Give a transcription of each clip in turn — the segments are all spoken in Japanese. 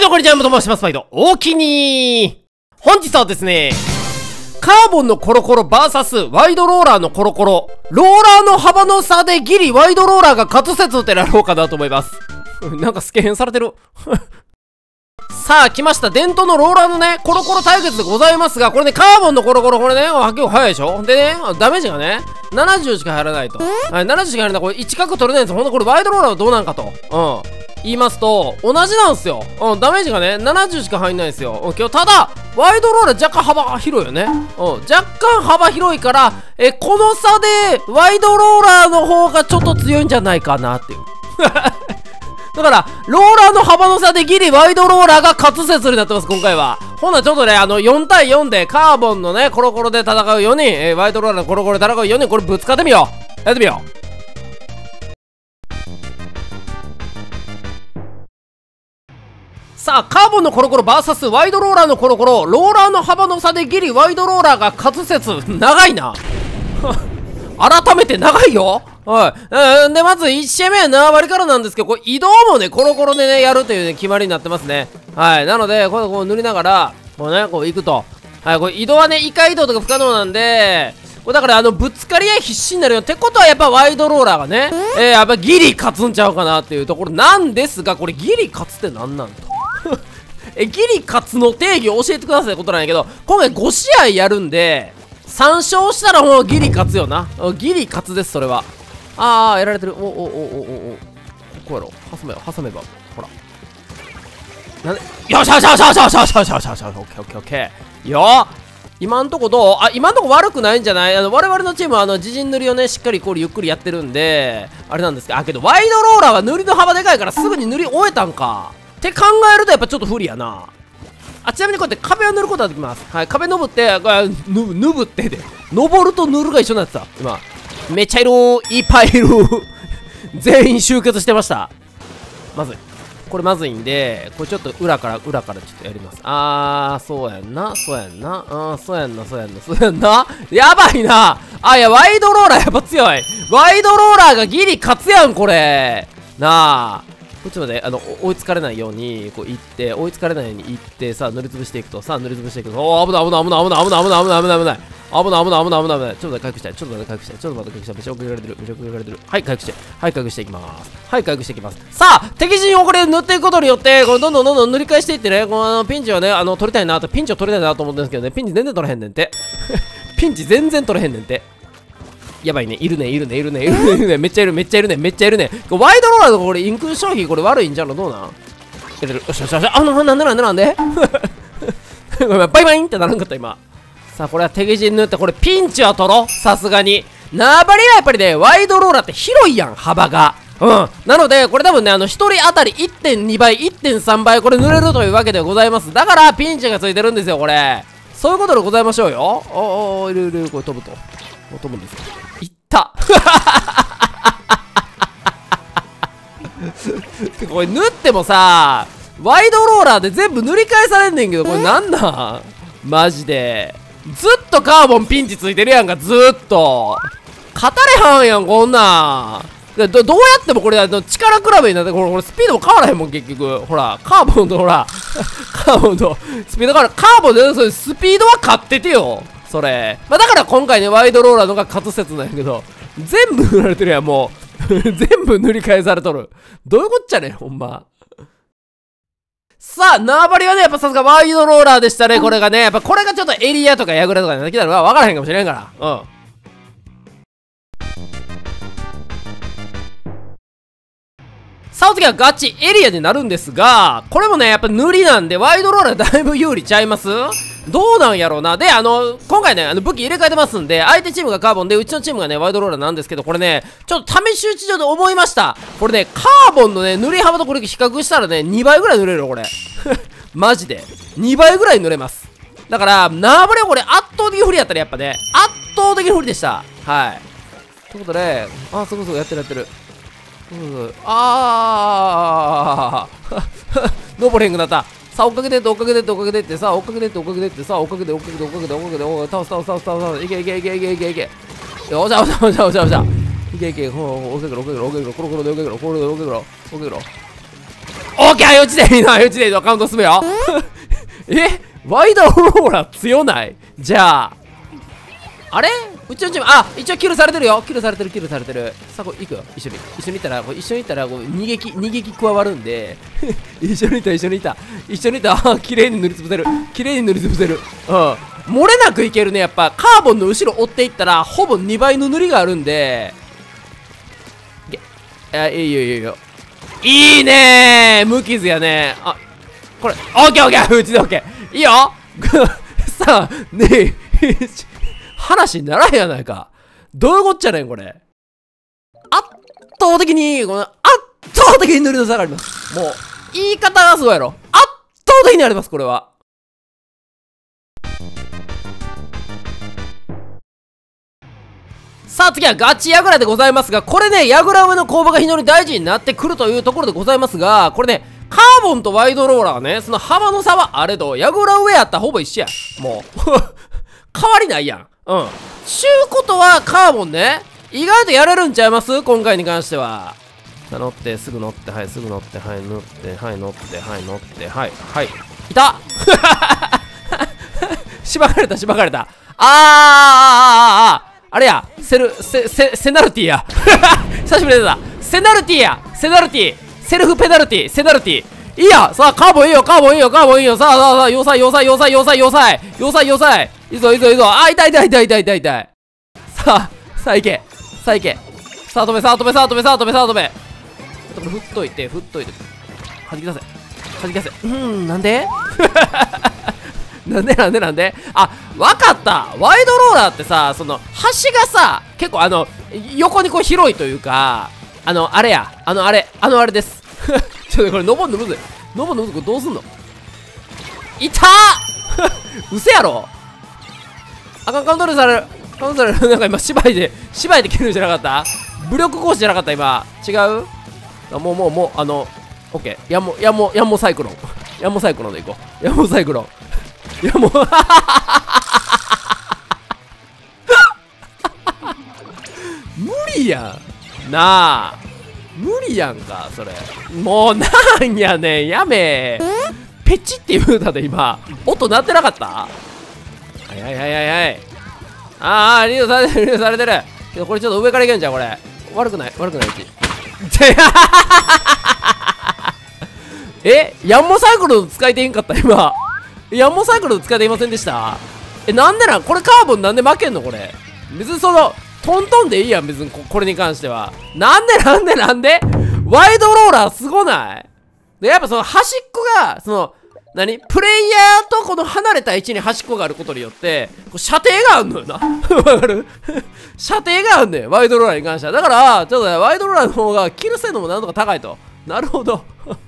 どうもこんにちは、と申します。毎度、おきに本日はですね、カーボンのコロコロ VS ワイドローラーのコロコロ。ローラーの幅の差でギリワイドローラーが勝つ説ってやろうかなと思います。なんかスケヘンされてる。さあ、来ました。伝統のローラーのね、コロコロ対決でございますが、これね、カーボンのコロコロ、これね、結構速いでしょ。でね、ダメージがね、70しか入らないと。はい、70しか入らない。これ1角取れないんですよ。ほんとこれワイドローラーはどうなんかと。言いますと、同じなんですよ。ダメージがね、70しか入んないんですよ。今日、ただ、ワイドローラー若干幅広いよね。若干幅広いから、この差で、ワイドローラーの方がちょっと強いんじゃないかなっていう。だから、ローラーの幅の差でギリワイドローラーが勝つ説になってます、今回は。ほんならちょっとね、4対4でカーボンのね、コロコロで戦う4人、ワイドローラーのコロコロで戦う4人、これぶつかってみよう。やってみよう。さあ、カーボンのコロコロ VS ワイドローラーのコロコロ。ローラーの幅の差でギリワイドローラーが勝つ説。長いな。改めて長いよ。はい。で、まず1試合目は縄張りからなんですけど、これ移動もね、コロコロでね、やるというね、決まりになってますね。はい。なので、こう塗りながら、こうね、こう行くと。はい。これ移動はね、異界移動とか不可能なんで、これだからぶつかり合い必死になるよ。ってことはやっぱワイドローラーがね、やっぱギリ勝つんちゃうかなっていうところなんですが、これギリ勝つって何なんと。ギリ勝つの定義を教えてくださいってことなんやけど、今回5試合やるんで、3勝したらもうギリ勝つよな。ギリ勝つです、それは。やられてる。こうやろ。挟めば。ほら。なんで、よしよしよしよしよしよしよしよしよしよし、オッケーオッケーオッケー。よ今んとこどう？今んとこ悪くないんじゃない？我々のチームは自陣塗りをね、しっかりこうゆっくりやってるんで、あれなんですけど、けどワイドローラーは塗りの幅でかいからすぐに塗り終えたんか。って考えるとやっぱちょっと不利やな。ちなみにこうやって壁を塗ることができます。はい、壁登って、登ってで、登ると塗るが一緒になってた。今。めっちゃいるいっぱいいる全員集結してました。まずい。これまずいんで、これちょっと裏からちょっとやります。そうやんな。そうやんな。やばいな。いや、ワイドローラーやっぱ強い。ワイドローラーがギリ勝つやん、これ。なあ。こっちまで追いつかれないようにこう行って、追いつかれないように行って、さあ塗りつぶしていくと、危ない。ちょっと待って回復したい。めっちゃ追いかけられてる。はい、回復していきます。さあ、敵陣をこれ塗っていくことによって、これどんどん塗り返していってね、このピンチをね、取りたいなと思ってるんですけどね、ピンチ全然取れへんねんて。やばいね、いるね。めっちゃいるね。ワイドローラーのこれ、インク消費これ悪いんじゃんのどうなん？よし。なんでバイバインってならんかった、今。さあ、これは敵陣塗って、これピンチは取ろう。さすがに。縄張りはやっぱりね、ワイドローラーって広いやん、幅が。なので、これ多分ね、1人当たり 1.2 倍、1.3 倍、これ塗れるというわけでございます。だから、ピンチがついてるんですよ、これ。そういうことでございましょうよ。いる、これ飛ぶと。飛ぶんですよ。いったこれ塗ってもさ、ワイドローラーで全部塗り返されんねんけど、これなんなんマジで。ずっとカーボンピンチついてるやんか、ずっと。勝たれはんやん、こんなん。どうやってもこれ力比べになって、これスピードも変わらへんもん、結局。ほら、カーボンとスピード変わら、カーボンでスピードは勝っててよ。それ。だから今回ね、ワイドローラーのが勝つ説なんやけど、全部塗られてるやん、もう。全部塗り返されとる。どういうこっちゃねん、ほんま。さあ、縄張りはね、やっぱさすがワイドローラーでしたね、これがね。やっぱこれがちょっとエリアとかヤグラとかになってきたのが分からへんかもしれんから。さあ、お次はガチエリアになるんですが、これもね、やっぱ塗りなんで、ワイドローラーだいぶ有利ちゃいます？どうなんやろうな。で、今回ね、武器入れ替えてますんで、相手チームがカーボンで、うちのチームがね、ワイドローラーなんですけど、これね、ちょっと試し撃ち上で思いました。これね、カーボンのね、塗り幅とこれ比較したらね、2倍ぐらい塗れるよ、これ。マジで。2倍ぐらい塗れます。だから、縄張りはこれ圧倒的不利やったらやっぱね、圧倒的不利でした。はい。ということで、そうやってる。登れへんくなった。さあ、追っかけてって、さあ、追っかけてって、さあ、追っかけて、倒す。いけ。よっしゃ。いけ。コロコロで追っかけろ。 オッケー、相打ちでいいな、相打ちでいいの。カウント進むよ。ワイドローラ強ない？じゃあ、あれうちのチーム、一応キルされてるよ。キルされてる。さあ、これ行くよ。一緒に行ったら、逃げ気加わるんで。一緒にいた。綺麗に塗りつぶせる。漏れなくいけるね。やっぱ、カーボンの後ろ追っていったら、ほぼ2倍の塗りがあるんで。いいよ。いいねー、無傷やねー。これ、オッケー、うちでオッケー。いいよ。さあ、ねえ、話にならへんやないか。どういうこっちゃねん、これ。圧倒的に塗りの差があります。もう、言い方がすごいやろ。圧倒的にあります、これは。さあ次はガチヤグラでございますが、これね、ヤグラ上の攻防が非常に大事になってくるというところでございますが、これね、カーボンとワイドローラーはね、その幅の差はあれど、ヤグラ上やったらほぼ一緒や。もう。変わりないやん。ちゅうことは、カーボンね、意外とやれるんちゃいます？今回に関しては。さあ、乗って、すぐ乗って、はい、乗って、はい、乗って、はい。いたしばかれた。あれや、セナルティや。久しぶりだ。セナルティ。セルフペナルティ、セナルティ。いいや、さあ、カーボンいいよ。さあ、要塞。いいぞ。痛い。さあ、行け。さあ、止め。これ振っといて。弾き出せ。なんでなんでわかった。ワイドローラーってさ、その、端がさ、結構横にこう広いというか、あれです。ちょっとこれ登んのむずい。これどうすんの？いたーうせやろ。カウントルされる。なんか今、芝居で切るんじゃなかった？武力行使じゃなかった今。違う？もう、オッケー。ヤンモサイクロンでいこう。無理やん。なあ。無理やんか、それ。もう、なんやねん、やめ。ペチって言うたで今。音鳴ってなかった？はい。リードされてる。けどこれちょっと上からいけんじゃん、これ。悪くないうち。ヤンモサイクル使いていんかった今。ヤンモサイクル使いていませんでした？なんでこれカーボンなんで負けんのこれ。別にその、トントンでいいやん、別にこれに関しては。なんでワイドローラーすごない？で、やっぱその端っこが、その、プレイヤーとこの離れた位置に端っこがあることによって、射程があんのよな。わかる？射程があんねん、ワイドローラーに関しては。だから、ちょっとね、ワイドローラーの方がキル性能もなんとか高いと。なるほど。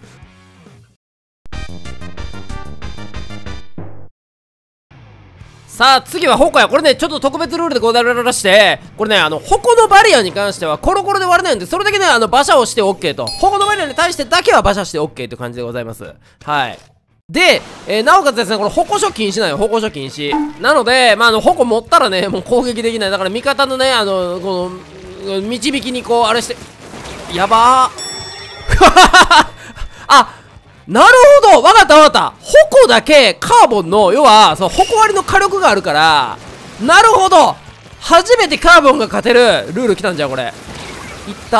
さあ、次は矛や。これね、ちょっと特別ルールでございまして、これね、矛のバリアに関してはコロコロで割れないんで、それだけね、馬車をして OK と。矛のバリアに対してだけは馬車して OK という感じでございます。はい。で、なおかつですね、この矛所禁止なんよ、矛所禁止。なので、矛持ったらね、もう攻撃できない。だから味方のね、この、導きにこう、あれして、やばー。なるほど、わかった。矛だけカーボンの、要は、その矛割りの火力があるから、なるほど、初めてカーボンが勝てるルール来たんじゃん、これ。いった。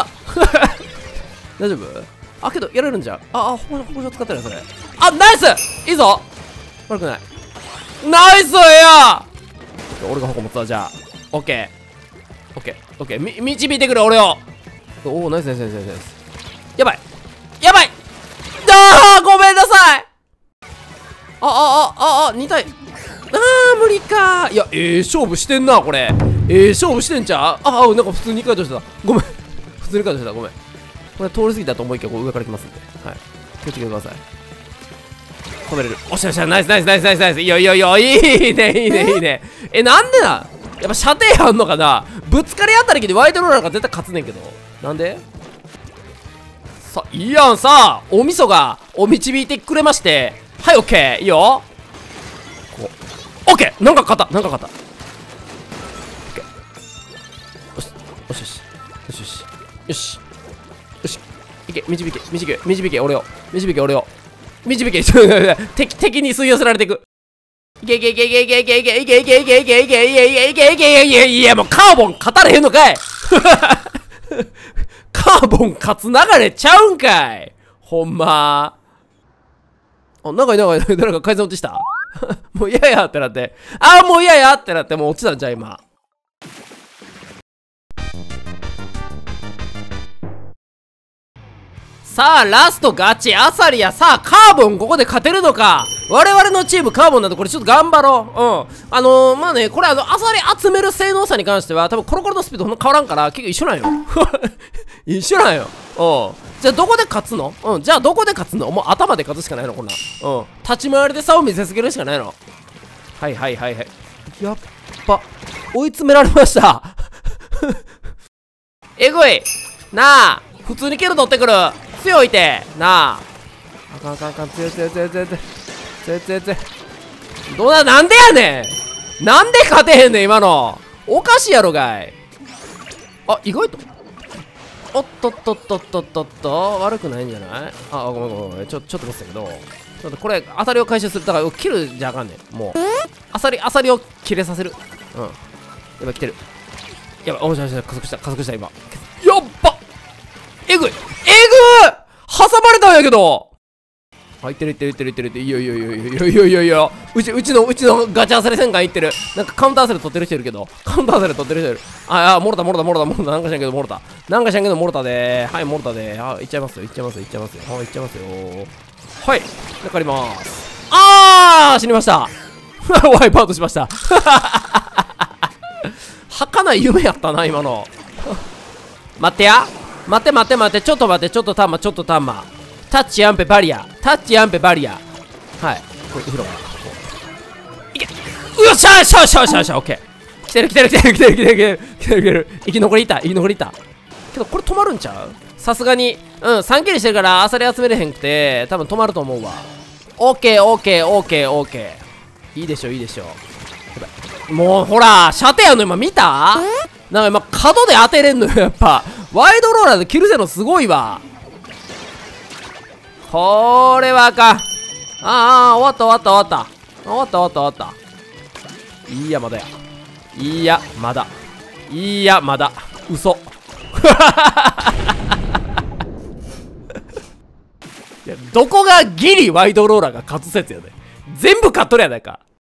大丈夫？けど、やれるんじゃん。矛所使ってるよ、それ。ナイス！いいぞ！悪くない。ナイスや！俺が矛持つわ、じゃあ。オッケー。導いてくれ、俺を。ナイス。やばい！ごめんなさい。2対。無理か。いや、勝負してんな、これ。勝負してんちゃう？なんか普通に回答してた。ごめん。ごめん。これ通り過ぎたと思いきや、こう上から来ますんで。はい。気をつけてください。止めれる。おっしゃ、ナイス。いいよ。いいね。なんでやっぱ射程あんのかな？ぶつかりあった時にワイドローラーが絶対勝つねんけど。なんで？いいやんさ、お味噌がお導いてくれまして、はい、オッケー、いいよ。オッケー、なんか勝った。オッケー。よし。い俺を。導け、敵に吸い寄せられていく。いけ、いや、もうカーボン勝たれへんのかいカーボン勝つ流れちゃうんかいほんま。あ、長い、誰か改善落ちしたもう嫌やってなって。もう嫌やってなって、もう落ちたんじゃん、今。さあ、ラストガチ、アサリや。さあ、カーボンここで勝てるのか。我々のチームカーボンなんでこれちょっと頑張ろう。まあね、これアサリ集める性能差に関しては、多分コロコロのスピードほんま変わらんから、結局一緒なんよ。一緒なんよ。じゃあどこで勝つの？じゃあどこで勝つの？もう頭で勝つしかないのこんな。立ち回りで差を見せつけるしかないの。はい。やっぱ、追い詰められました。えぐい。なあ、普通にキル取ってくる。強いて。なあ。あかん。強い。どうだ、なんでやねん。なんで勝てへんねん、今の。おかしいやろがい。意外と。おっと、悪くないんじゃない？ごめん。ちょっと待ってたけど。ちょっとこれ、アサリを回収する。だから、切るじゃあかんねん。もう。アサリを切れさせる。やばい、来てる。やばい、加速した、今。やっば！えぐい！挟まれたんやけど！いってる。いいよ。うちのガチャアサリ戦艦いってる。なんかカウンターアサリ取ってる人いるけど。もろた。なんかしゃんけどもろたで。はい、もろたで。いっちゃいますよ。はい、わかりまーす。死にました。ワイプアウトしました。儚い夢やったな、今の。待って。ちょっとタンマ。タッチアンペバリア。はい。これ、後ろ。いけ。よっしゃー、オッケー。来てる。生き残りいた。けど、これ止まるんちゃう？さすがに。3キルしてるから、アサリ集めれへんくて、多分止まると思うわ。オッケー。いいでしょ。もう、ほら、射程やんの今見た？なんか今、角で当てれんのよ、やっぱ。ワイドローラーでキルせのすごいわ。これはあかん。終わった。いや、まだ。嘘。いや、どこがギリワイドローラーが勝つ説やで。全部勝っとるやないか。